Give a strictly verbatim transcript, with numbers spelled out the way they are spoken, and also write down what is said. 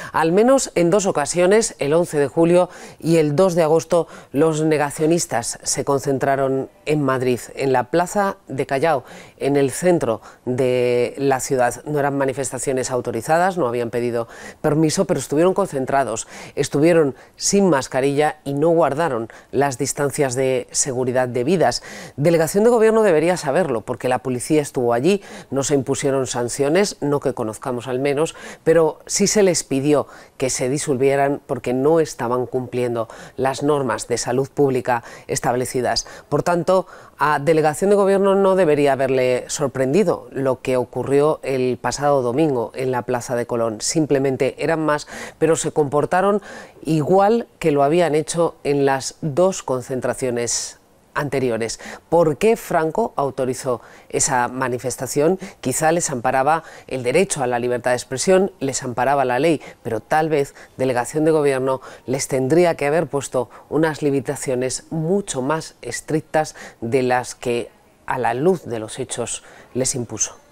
Al menos en dos ocasiones, el once de julio y el dos de agosto, los negacionistas se concentraron en Madrid, en la plaza de Callao, en el centro de la ciudad. No eran manifestaciones autorizadas, no habían pedido permiso, pero estuvieron concentrados, estuvieron sin mascarilla y no guardaron las distancias de seguridad debidas. Delegación de Gobierno debería saberlo, porque la policía estuvo allí, no se impusieron sanciones, no que conozcamos al menos, pero sí se les pidió que se disolvieran porque no estaban cumpliendo las normas de salud pública establecidas. Por tanto, a Delegación de Gobierno no debería haberle sorprendido lo que ocurrió el pasado domingo en la Plaza de Colón. Simplemente eran más, pero se comportaron igual que lo habían hecho en las dos concentraciones anteriores. ¿Por qué Franco autorizó esa manifestación? Quizá les amparaba el derecho a la libertad de expresión, les amparaba la ley, pero tal vez Delegación de Gobierno les tendría que haber puesto unas limitaciones mucho más estrictas de las que, a la luz de los hechos, les impuso.